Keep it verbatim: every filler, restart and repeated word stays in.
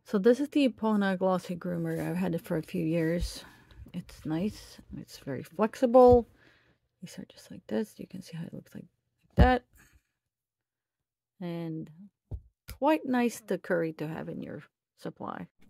So this is the Epona Glossy Groomer. I've had it for a few years. It's nice. It's very flexible. These are just like this. You can see how it looks like that. And quite nice to curry to have in your supply.